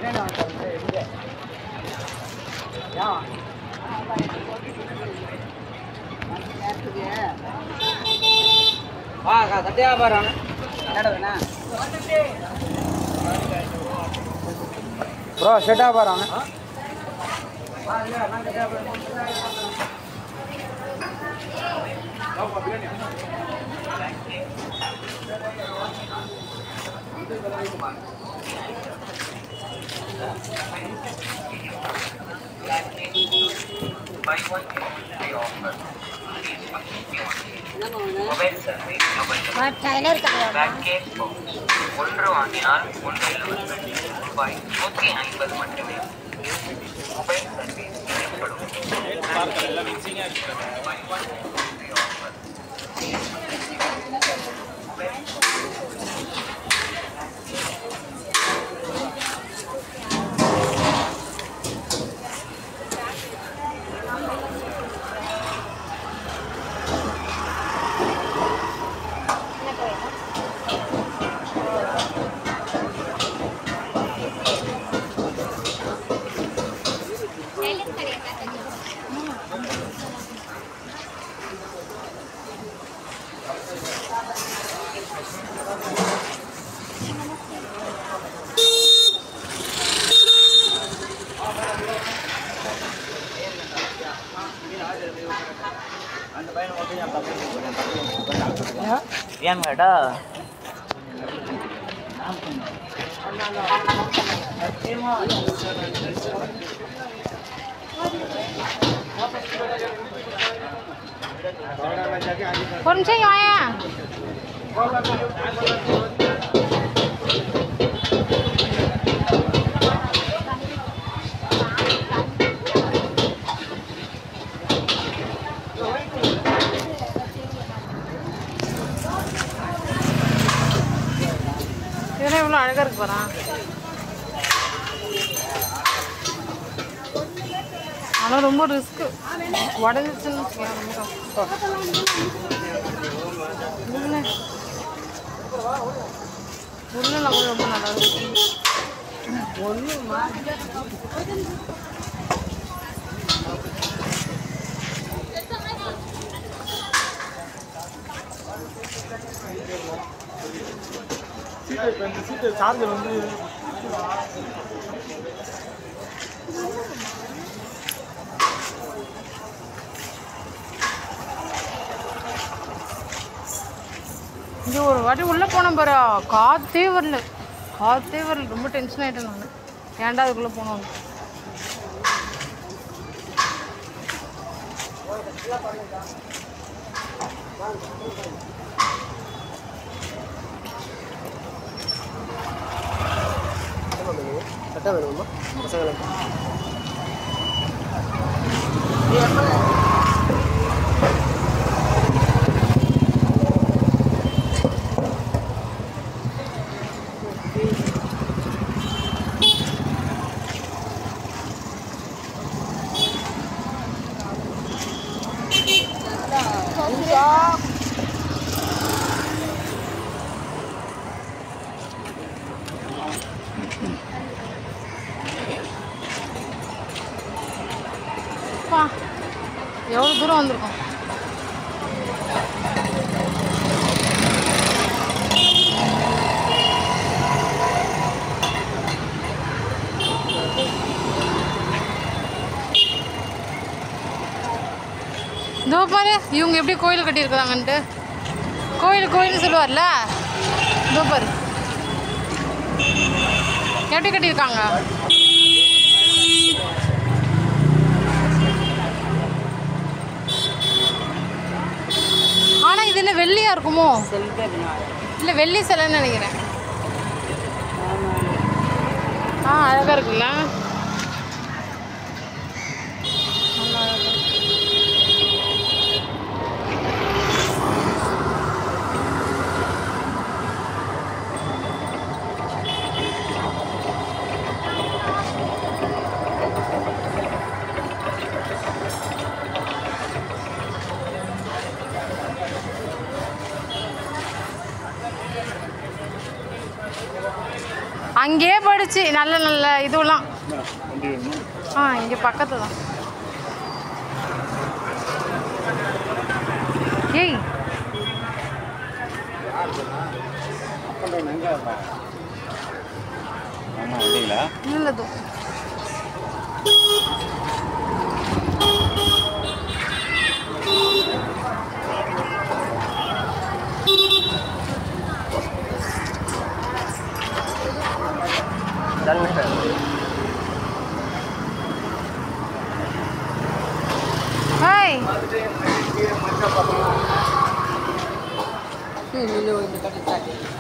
Bro செட்டா பாருங்க ஒன்று வாங்கினால் ஒன்று ரூபாய் 150 மட்டுமே. மொபைல் சர்வீஸ் செய்யப்படும். ஏன் கேட்டா ஒரு நிமிஷம் வாயா இதெல்லாம் எவ்வளோ அழகாக இருக்கு பாரு. ஆனால் ரொம்ப ரிஸ்க்கு உடஞ்சிச்சுன்னு உருளை கூட ரொம்ப நல்லா இருக்கு. சீட்டு சார்ஜர் வந்து இங்கே ஒரு வாட்டி உள்ளே போனேன் பாரு, காற்றே வரல. ரொம்ப டென்ஷன் ஆகிட்டேன் நான். ஏன்டா அதுக்குள்ளே போனோம். சட்டை வேணுமா பசங்களுக்கு? எவ்வளோ தூரம் வந்திருக்கோம். இதோ பாரு, இவங்க எப்படி கோயில் கட்டியிருக்கிறாங்கன்ட்டு. கோயில்னு சொல்லுவார்ல, இதோ பாரு எப்படி கட்டியிருக்காங்க. ஆனால் இது என்ன வெள்ளியாக இருக்குமோ? இல்லை வெள்ளி சிலைன்னு நினைக்கிறேன். அழகாக இருக்குல்ல. அங்கேயே படிச்சு நல்ல நல்ல இதுவெல்லாம். இங்கே பக்கத்து தான். ஏய் இல்லது Ini